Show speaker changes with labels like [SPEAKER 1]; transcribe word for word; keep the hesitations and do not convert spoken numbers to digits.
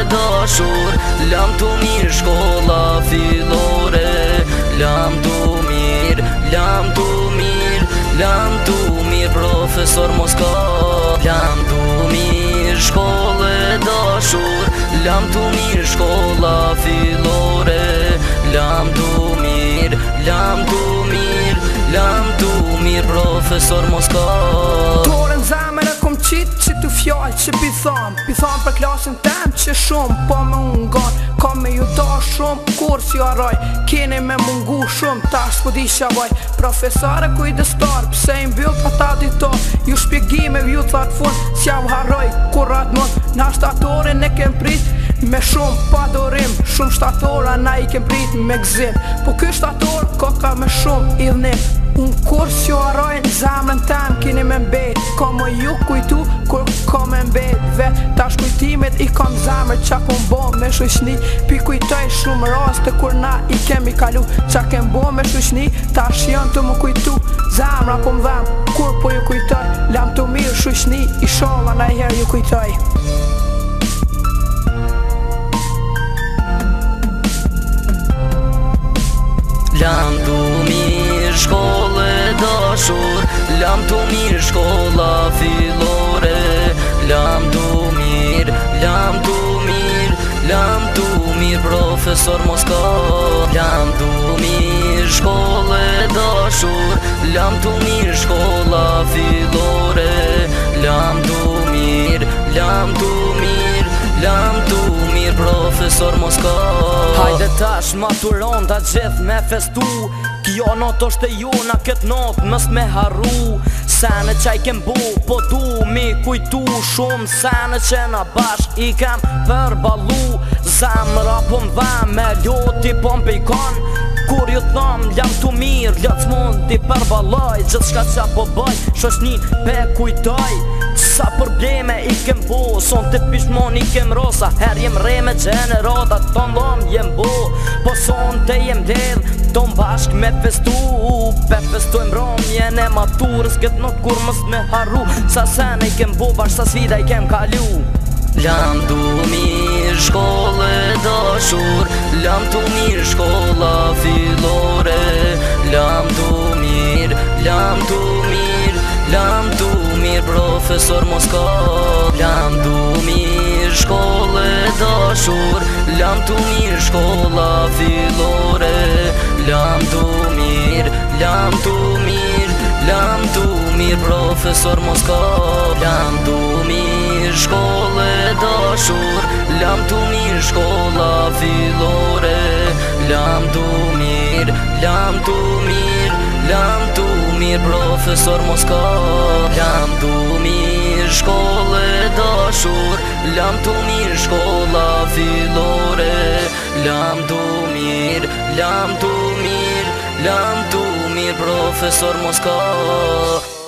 [SPEAKER 1] dashur, lam tu mirë shkolla fillore. Lam tu mirë, lam tu mirë, lam tu mirë profesor Moska. Lam tu mirë shkolle dashur, lam tu mirë shkolla fillore. Lam tu mirë, lam tu mirë, lam tu mirë profesor Moska.
[SPEAKER 2] Dorën zemër e kom qitë që tu fjallë që pi thamë Pi thamë për klasin tem që shumë po me ungan Ka me ju da shumë kur si araj Keni me mungu shumë ta s'po di shavaj Profesore kujdestar pse i mbyll pa ta ditor Ju shpjegime vju thot fund s'ja u harroj kur atë mund Na shtatorin e kem prit me shumë padorim Shumë shtatora na i kem prit me gzim Po ky shtator ka ka me shumë idhnim Unë kur s'ju arrojnë zemrën tem kini me mbet Ka më ju kujtu kur ka me mbet Vet tash kujtimet i kam zemrë qa kom bo me shushni Pi kujtoj shumë raste kur na i kemi kalu Qa kem bo me shushni tash janë të më kujtu Zemra po m'dhem kur po ju kujtoj Lam të mirë shushni i sholla na i her ju kujtoj
[SPEAKER 1] Lam tu mirë shkolle dashur, lam tu mirë shkolla fillore. Lam tu mirë, lam tu mirë, lam tu mirë profesor Moska. Lam tu mirë shkolle dashur, lam tu mirë shkolla fillore. Lam tu mirë, lam tu mirë, lam tu mirë profesor Moska.
[SPEAKER 3] Hajde tash maturon ta gjithë me festu Kjo not është e ju na këtë not mës me harru Sene qaj kem bu po du mi kujtu Shumë sene që na bashk i kem përbalu Zemra po m'dhem me ljoti po m'pejkon Kur ju thom jam tu mirë Ljoc mund t'i përbaloj Gjithë shka qa po bëj Shoshnin pe kujtoj Sa probleme i kem bo Son të pishmon i kem rosa Her jem re me generata Ton lom jem bo Po son të jem ledh Ton bashk me festu Pe festojm romjen e maturës Këtë not kur mës me harru Sa sene i kem bo Bashk sa svida i kem kalu
[SPEAKER 1] Lam tu mirë shkolle dashur, lam tu mirë shkolla fillore. Lam tu mirë, lam tu mirë, lam tu mirë profesor Moska. Lam tu mirë shkolle dashur, lam tu mirë shkolla fillore. Lam tu mirë, lam tu mirë, lam tu mirë profesor Moska. Lam tu mirë shkolle dashur, lam tu mirë shkolla fillore. Lam tu mirë, lam tu mirë, lam tu mirë profesor Moska. Lam tu mirë shkolle dashur, lam tu mirë shkolla fillore. Lam tu mirë, lam tu mirë, lam tu mirë profesor Moska.